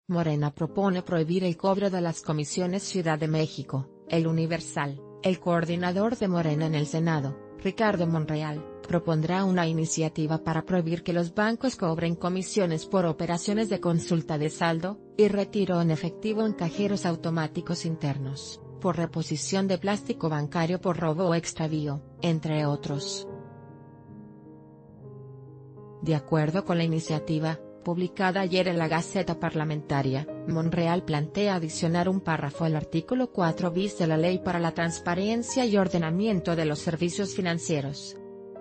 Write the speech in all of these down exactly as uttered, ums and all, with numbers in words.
Morena propone prohibir el cobro de las comisiones. Ciudad de México, El Universal. El coordinador de Morena en el Senado, Ricardo Monreal, propondrá una iniciativa para prohibir que los bancos cobren comisiones por operaciones de consulta de saldo y retiro en efectivo en cajeros automáticos internos, por reposición de plástico bancario por robo o extravío, entre otros. De acuerdo con la iniciativa, publicada ayer en la Gaceta Parlamentaria, Monreal plantea adicionar un párrafo al artículo cuatro bis de la Ley para la Transparencia y Ordenamiento de los Servicios Financieros.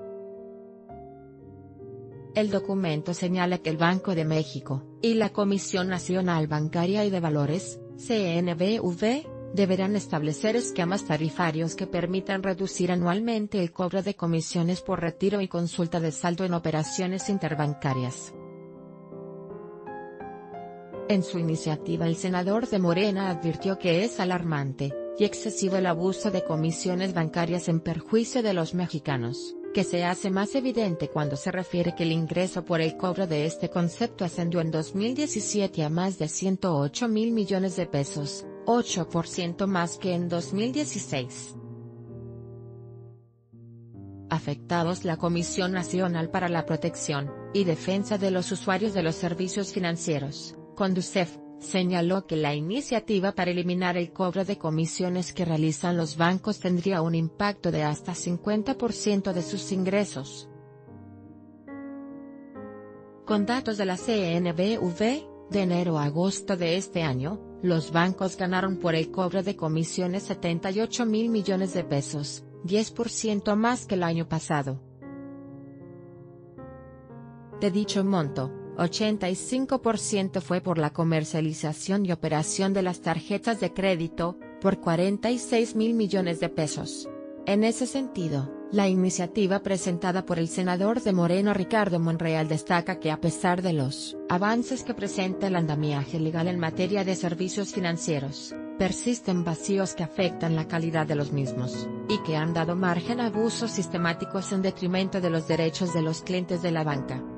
El documento señala que el Banco de México, y la Comisión Nacional Bancaria y de Valores, C N B V, deberán establecer esquemas tarifarios que permitan reducir anualmente el cobro de comisiones por retiro y consulta de saldo en operaciones interbancarias. En su iniciativa, el senador de Morena advirtió que es alarmante y excesivo el abuso de comisiones bancarias en perjuicio de los mexicanos, que se hace más evidente cuando se refiere que el ingreso por el cobro de este concepto ascendió en dos mil diecisiete a más de ciento ocho mil millones de pesos, ocho por ciento más que en dos mil dieciséis. Afectados. La Comisión Nacional para la Protección y Defensa de los Usuarios de los Servicios Financieros, Conducef, señaló que la iniciativa para eliminar el cobro de comisiones que realizan los bancos tendría un impacto de hasta cincuenta por ciento de sus ingresos. Con datos de la C N B V, de enero a agosto de este año, los bancos ganaron por el cobro de comisiones setenta y ocho mil millones de pesos, diez por ciento más que el año pasado. De dicho monto, ochenta y cinco por ciento fue por la comercialización y operación de las tarjetas de crédito, por cuarenta y seis mil millones de pesos. En ese sentido, la iniciativa presentada por el senador de Morena Ricardo Monreal destaca que a pesar de los avances que presenta el andamiaje legal en materia de servicios financieros, persisten vacíos que afectan la calidad de los mismos, y que han dado margen a abusos sistemáticos en detrimento de los derechos de los clientes de la banca.